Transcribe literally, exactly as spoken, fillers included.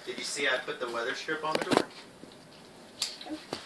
Did you see I put the weather strip on the door?